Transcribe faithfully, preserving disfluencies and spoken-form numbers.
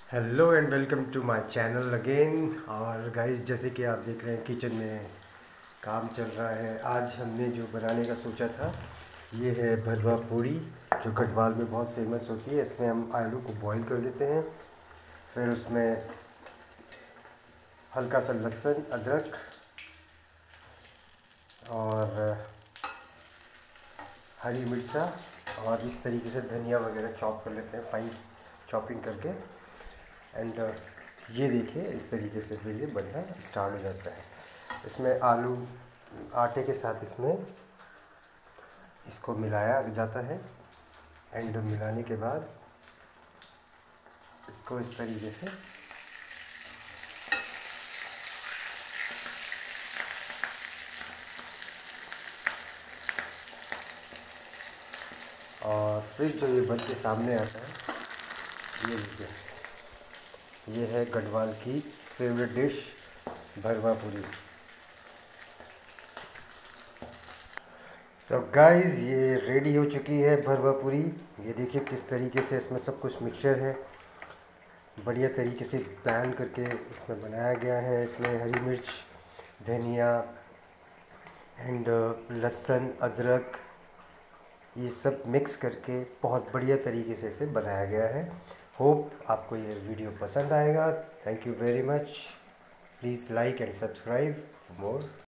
Hello and welcome to my channel again. और guys, जैसे कि आप देख रहे हैं किचन में काम चल रहा है। आज हमने जो बनाने का सोचा था ये है भरवा पूड़ी, जो गढ़वाल में बहुत फेमस होती है। इसमें हम आलू को बॉईल कर देते हैं, फिर उसमें हल्का सा लहसुन, अदरक और हरी मिर्चा और इस तरीके से धनिया वगैरह चॉप कर लेते हैं, फाइन चॉपिंग करके। एंड ये देखिए, इस तरीके से फिर ये बनना स्टार्ट हो जाता है। इसमें आलू आटे के साथ इसमें इसको मिलाया जाता है। एंड मिलाने के बाद इसको इस तरीके से और फिर जो ये बन के सामने आता है, ये देखिए, ये है गढ़वाल की फेवरेट डिश भरवा पूरी। तो गाइस, ये रेडी हो चुकी है भरवा पूरी। ये देखिए किस तरीके से इसमें सब कुछ मिक्सचर है, बढ़िया तरीके से प्लान करके इसमें बनाया गया है। इसमें हरी मिर्च, धनिया एंड लहसुन, अदरक, ये सब मिक्स करके बहुत बढ़िया तरीके से इसे बनाया गया है। होप आपको ये वीडियो पसंद आएगा। Thank you very much. Please like and subscribe for more.